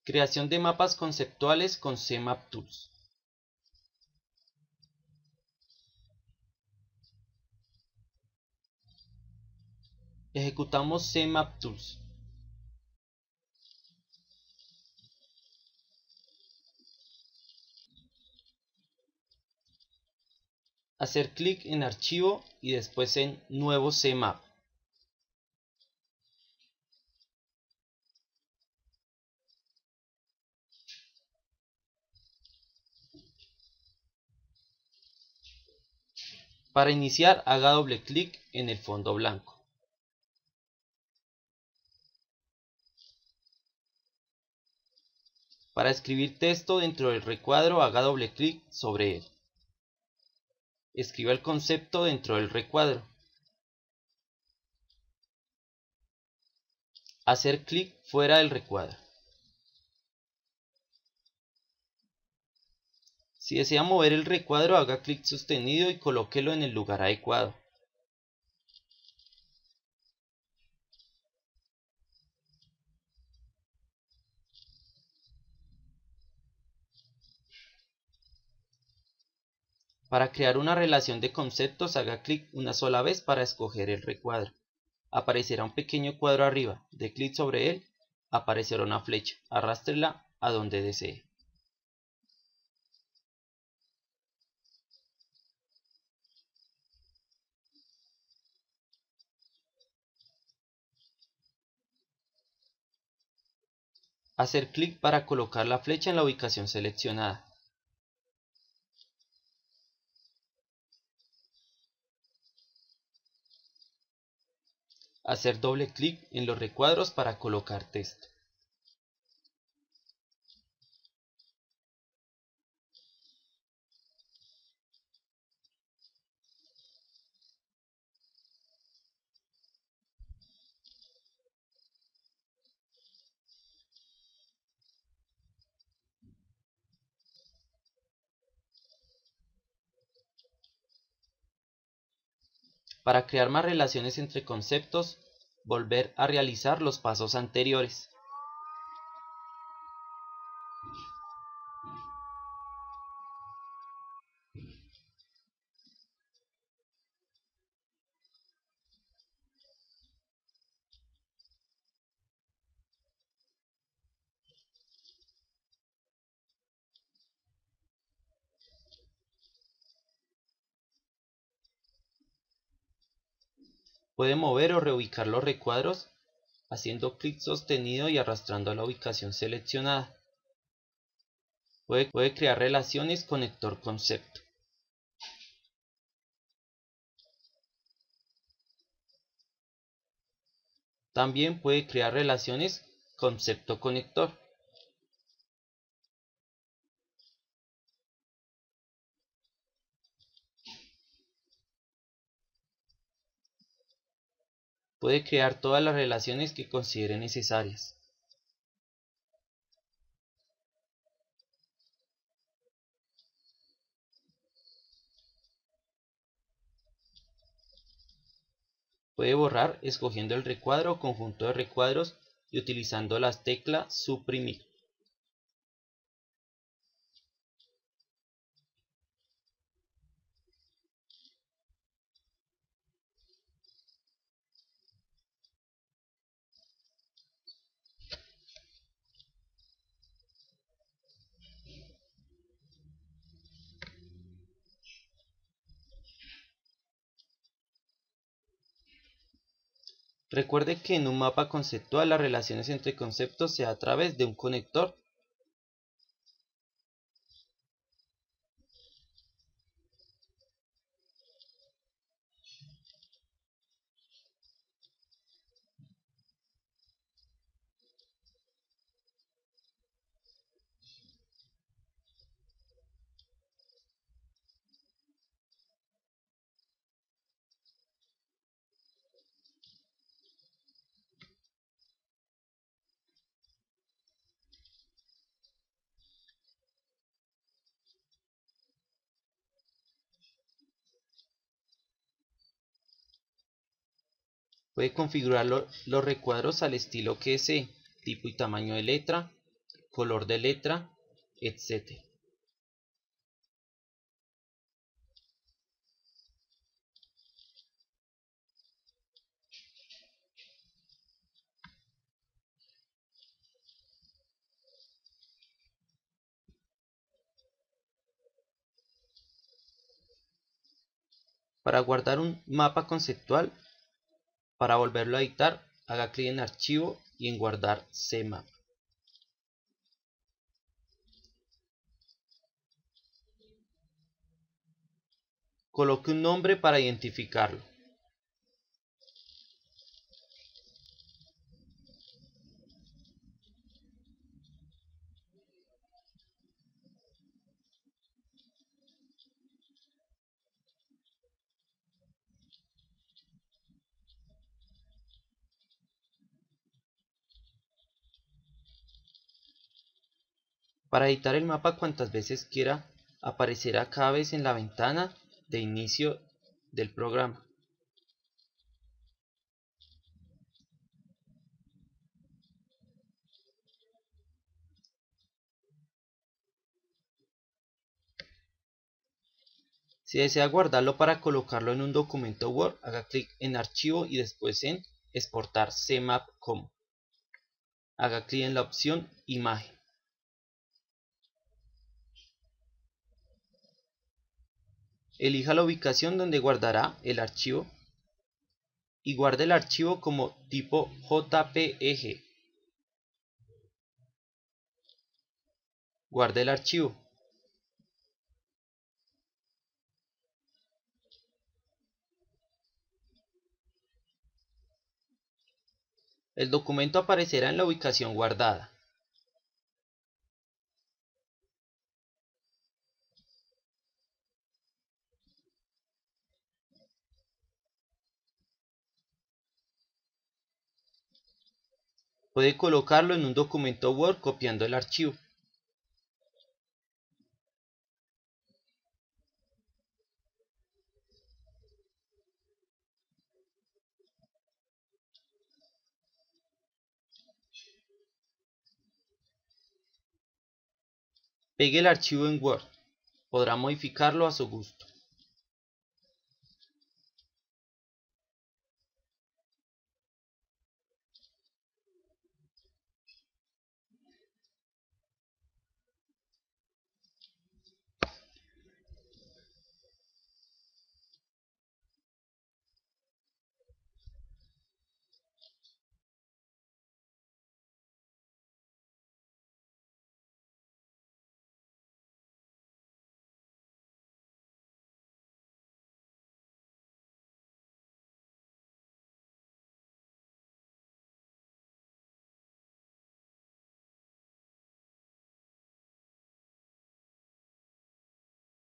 Creación de mapas conceptuales con CMap Tools. Ejecutamos CMap Tools. Hacer clic en Archivo y después en Nuevo CMap. Para iniciar, haga doble clic en el fondo blanco. Para escribir texto dentro del recuadro, haga doble clic sobre él. Escriba el concepto dentro del recuadro. Hacer clic fuera del recuadro. Si desea mover el recuadro, haga clic sostenido y colóquelo en el lugar adecuado. Para crear una relación de conceptos, haga clic una sola vez para escoger el recuadro. Aparecerá un pequeño cuadro arriba. Dé clic sobre él, aparecerá una flecha. Arrástrela a donde desee. Hacer clic para colocar la flecha en la ubicación seleccionada. Hacer doble clic en los recuadros para colocar texto. Para crear más relaciones entre conceptos, volver a realizar los pasos anteriores. Puede mover o reubicar los recuadros haciendo clic sostenido y arrastrando a la ubicación seleccionada. Puede crear relaciones conector concepto. También puede crear relaciones concepto conector. Puede crear todas las relaciones que considere necesarias. Puede borrar escogiendo el recuadro o conjunto de recuadros y utilizando las teclas suprimir. Recuerde que en un mapa conceptual las relaciones entre conceptos se da a través de un conector. Puede configurar los recuadros al estilo que desee, tipo y tamaño de letra, color de letra, etc. Para guardar un mapa conceptual, para volverlo a editar, haga clic en Archivo y en Guardar CMap. Coloque un nombre para identificarlo. Para editar el mapa cuantas veces quiera, aparecerá cada vez en la ventana de inicio del programa. Si desea guardarlo para colocarlo en un documento Word, haga clic en Archivo y después en Exportar CMap como. Haga clic en la opción Imagen. Elija la ubicación donde guardará el archivo y guarde el archivo como tipo JPEG. Guarde el archivo. El documento aparecerá en la ubicación guardada. Puede colocarlo en un documento Word copiando el archivo. Pegue el archivo en Word. Podrá modificarlo a su gusto.